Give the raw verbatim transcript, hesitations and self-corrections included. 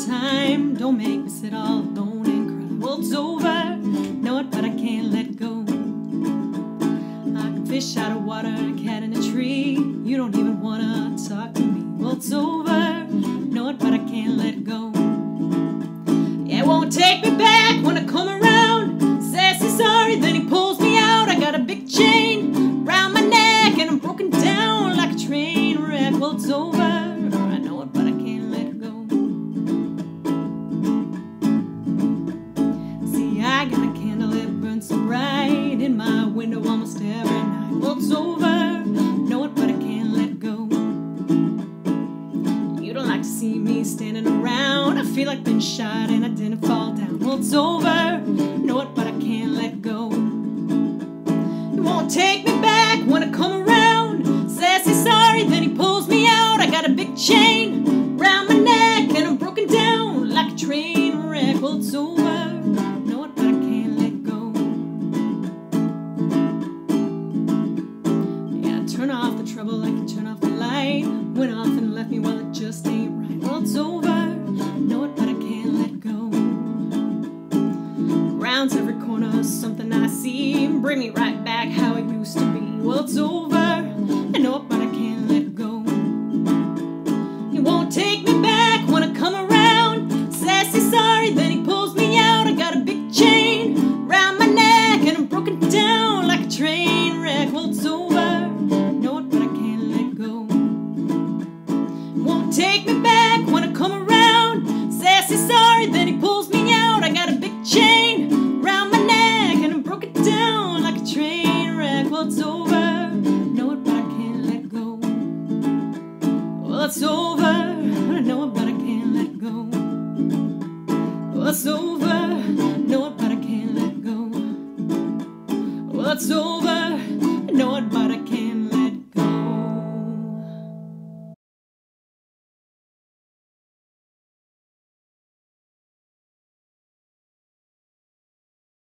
time. Don't make me sit all alone and cry. Well, it's over, know it, but I can't let go. I can fish out of water, a cat in a tree. You don't even wanna talk to me. Well, it's over, know it, but I can't let go. Yeah, it won't take me back when I come around. Says he's sorry, then he pulls me out. I got a big chain round my neck and I'm broken down like a train wreck. Well, it's over, I know it, but I can't let go. See, I got a candle, it burns so bright in my window almost every night. Well, it's over, know it, but I can't let go. You don't like to see me standing around. I feel like been shot and I didn't fall down. Well, it's over, know it, but I can't let go. You won't take me back when I come around. Says he's sorry, then he pulls me out. I got a big chain round my neck and I'm broken down like a train wreck. Well, it's over, know it, but I can't let go. Yeah, I turn off the trouble like you turn off the light. Went off and left me, well, it just ain't right. Well, it's over, know it, but I can't let go. Rounds every corner, something I see, bring me right back how it used to be. Well, it's over, I know it, but I can't let go. He won't take me back when I come around. Says he's sorry, then he pulls me out. I got a big chain round my neck and I'm broken down like a train wreck. Well, it's over, know it, but I can't let go. Won't take me back when I come around. Says he's sorry, then he pulls me out. I got a big chain round my neck and I'm broken down like a train wreck. Well, it's over, know it, but I can't let go. Well, it's over, I know it, but I can't let go. Well, it's over, know it, but I can't let go. Well, it's over.